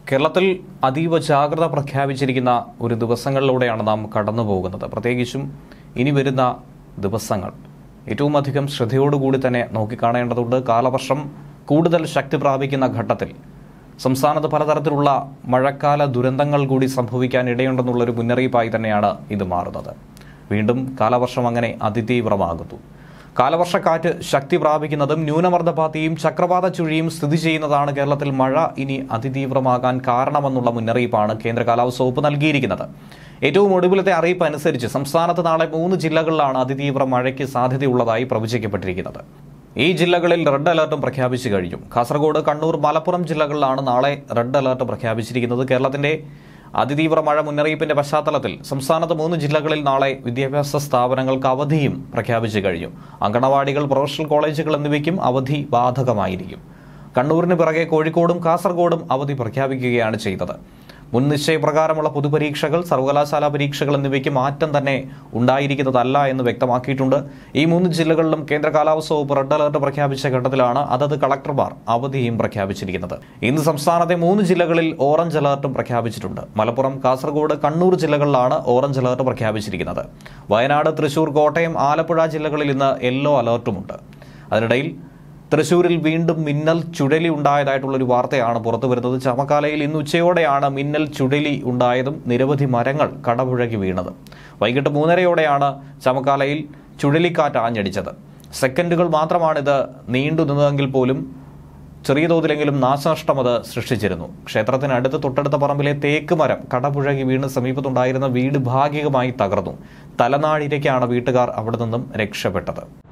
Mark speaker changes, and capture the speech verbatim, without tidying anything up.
Speaker 1: കേരളത്തിൽ അതീവ ജാഗ്രത പ്രഖ്യാപിച്ചിരിക്കുന്ന ഒരു ദിവസങ്ങളിലൂടെയാണ് നാം കടന്നു പോകുന്നത്. പ്രത്യേകിച്ചും ഇനി വരുന്ന ദിവസങ്ങൾ ഏറ്റവും അധികം ശ്രദ്ധയോടുകൂടി തന്നെ നോക്കിക്കാണേണ്ടതുണ്ട്. കാലവർഷം കൂടുതൽ ശക്തി പ്രാപിക്കുന്ന ഘട്ടത്തിൽ സംസ്ഥാനത്ത് പലതരത്തിലുള്ള മഴക്കാല ദുരന്തങ്ങൾ കൂടി സംഭവിക്കാൻ ഇടയുണ്ടെന്നുള്ളൊരു മുന്നറിയിപ്പായി തന്നെയാണ് ഇത് മാറുന്നത്. വീണ്ടും കാലവർഷം അങ്ങനെ അതിതീവ്രമാകുന്നു. കാലവർഷക്കാറ്റ് ശക്തി പ്രാപിക്കുന്നതും ന്യൂനമർദ്ദപാത്തിയും ചക്രവാത ചുഴിയും സ്ഥിതി ചെയ്യുന്നതാണ് കേരളത്തിൽ മഴ ഇനി അതിതീവ്രമാകാൻ കാരണമെന്നുള്ള മുന്നറിയിപ്പാണ് കേന്ദ്ര കാലാവസ്ഥാ വകുപ്പ് നൽകിയിരിക്കുന്നത്. ഏറ്റവും ഒടുവിലത്തെ അറിയിപ്പ് അനുസരിച്ച് സംസ്ഥാനത്ത് നാളെ മൂന്ന് ജില്ലകളിലാണ് അതിതീവ്ര മഴയ്ക്ക് സാധ്യതയുള്ളതായി പ്രവചിക്കപ്പെട്ടിരിക്കുന്നത്. ഈ ജില്ലകളിൽ റെഡ് അലർട്ടും പ്രഖ്യാപിച്ചു കഴിഞ്ഞു. കാസർഗോഡ്, കണ്ണൂർ, മലപ്പുറം ജില്ലകളിലാണ് നാളെ റെഡ് അലർട്ട് പ്രഖ്യാപിച്ചിരിക്കുന്നത്. കേരളത്തിന്റെ അതിതീവ്ര മഴ മുന്നറിയിപ്പിന്റെ പശ്ചാത്തലത്തിൽ സംസ്ഥാനത്ത് മൂന്ന് ജില്ലകളിൽ നാളെ വിദ്യാഭ്യാസ സ്ഥാപനങ്ങൾക്ക് അവധിയും പ്രഖ്യാപിച്ചു കഴിഞ്ഞു. അങ്കണവാടികൾ, പ്രൊഫഷണൽ കോളേജുകൾ എന്നിവയ്ക്കും അവധി ബാധകമായിരിക്കും. കണ്ണൂരിന് പിറകെ കോഴിക്കോടും കാസർഗോഡും അവധി പ്രഖ്യാപിക്കുകയാണ് ചെയ്തത്. മുൻ നിശ്ചയപ്രകാരമുള്ള പൊതുപരീക്ഷകൾ, സർവകലാശാല പരീക്ഷകൾ എന്നിവയ്ക്ക് മാറ്റം തന്നെ ഉണ്ടായിരിക്കുന്നതല്ല എന്ന് വ്യക്തമാക്കിയിട്ടുണ്ട്. ഈ മൂന്ന് ജില്ലകളിലും കേന്ദ്ര കാലാവസ്ഥാ വകുപ്പ് റെഡ് അലർട്ട് പ്രഖ്യാപിച്ച ഘട്ടത്തിലാണ് അതത് കളക്ടർമാർ അവധിയും പ്രഖ്യാപിച്ചിരിക്കുന്നത്. ഇന്ന് സംസ്ഥാനത്തെ മൂന്ന് ജില്ലകളിൽ ഓറഞ്ച് അലർട്ടും പ്രഖ്യാപിച്ചിട്ടുണ്ട്. മലപ്പുറം, കാസർഗോഡ്, കണ്ണൂർ ജില്ലകളിലാണ് ഓറഞ്ച് അലർട്ട് പ്രഖ്യാപിച്ചിരിക്കുന്നത്. വയനാട്, തൃശൂർ, കോട്ടയം, ആലപ്പുഴ ജില്ലകളിൽ ഇന്ന് യെല്ലോ അലർട്ടുമുണ്ട്. അതിനിടയിൽ തൃശൂരിൽ വീണ്ടും മിന്നൽ ചുഴലി ഉണ്ടായതായിട്ടുള്ളൊരു വാർത്തയാണ് പുറത്തു വരുന്നത്. ചമക്കാലയിൽ ഇന്ന് ഉച്ചയോടെയാണ് മിന്നൽ ചുഴലി ഉണ്ടായതും നിരവധി മരങ്ങൾ കടപുഴകി വീണത്. വൈകിട്ട് മൂന്നരയോടെയാണ് ചമക്കാലയിൽ ചുഴലിക്കാറ്റ് ആഞ്ഞടിച്ചത്. സെക്കൻഡുകൾ മാത്രമാണിത് നീണ്ടു നിന്നതെങ്കിൽ പോലും ചെറിയ തോതിലെങ്കിലും നാശനഷ്ടം അത് സൃഷ്ടിച്ചിരുന്നു. ക്ഷേത്രത്തിനടുത്ത് തൊട്ടടുത്ത പറമ്പിലെ തേക്ക് മരം കടപുഴകി വീണ് സമീപത്തുണ്ടായിരുന്ന വീട് ഭാഗികമായി തകർന്നു. തലനാഴിരയ്ക്കാണ് വീട്ടുകാർ അവിടെ നിന്നും രക്ഷപ്പെട്ടത്.